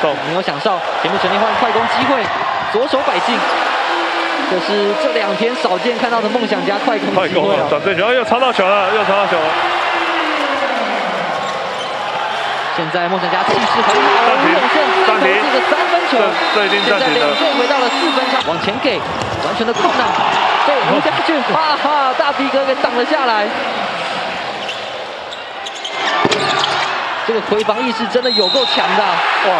受， 没有享受。前面陈立焕快攻机会，左手摆进，这是这2天少见看到的梦想家快攻机会了。 转正球，又抄到球了，又抄到球了。 现在梦想家气势很好，吴永胜再投这个3分球， 这一定暂停的。 现在2队回到了4分差，往前给，完全的空档，被卢家俊哈哈大逼哥给挡了下来。这个回防意识真的有够强的， 哇！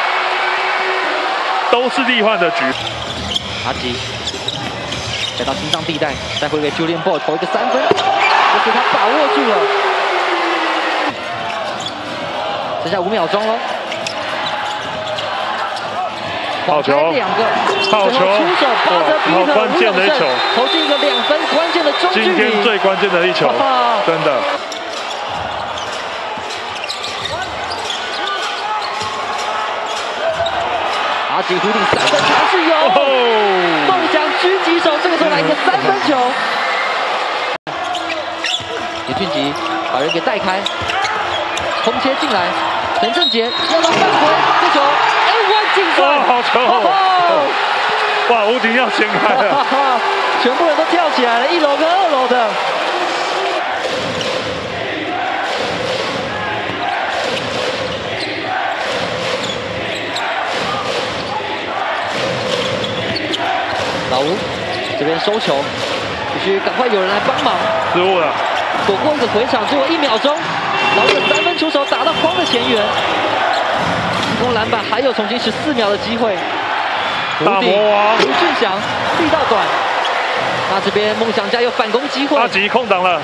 都是力换的局。 阿吉再到心脏地带，再回给 Julian Ball 投一个3分，这是他把握住了。剩下5秒钟了， 好球 2个， 好球， 出手巴德比特关键的一球， 投进一个2分关键的中距离， 今天最关键的一球，真的。 阿吉弧顶3分还是有，梦想狙击手这个时候来一个3分球，李俊吉把人给带开，空切进来。陈正杰要到犯规，这球，1进攻， 好球！哇，吴鼎要掀开了， 全部人都跳起来了，1楼跟2楼的。老吴这边收球，必须赶快有人来帮忙。 失误了， 躲过一个回场，最后1秒钟。老吴的3分出手打到框的前缘，进攻篮板还有重新14秒的机会。 大魔王卢俊祥力道短，那这边梦想家有反攻机会。 阿吉空档了，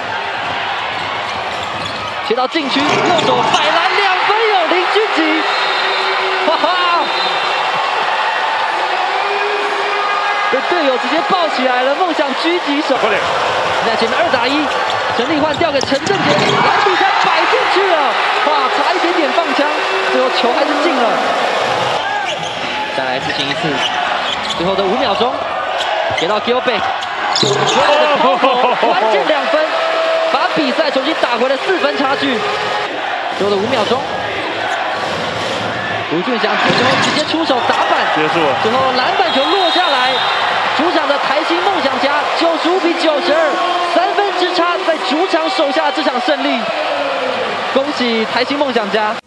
切到禁区，右手摆篮2分有林俊吉，哈哈，被队友直接抱起来了，梦想狙击手。 快点！ 在前面2打1，陈立焕调给陈正杰，篮底下摆进去了，哇，差一点点放枪，最后球还是进了。再来执行一次，最后的5秒钟，给到 Gilbert， 的抛投，关键2分，把比赛重新打回了4分差距。最后的5秒钟，卢俊祥最后直接出手打板， 结束了。 最后篮板球落下来，主场的台新梦想家95比92，3分之差在主场守下这场胜利，恭喜台新梦想家。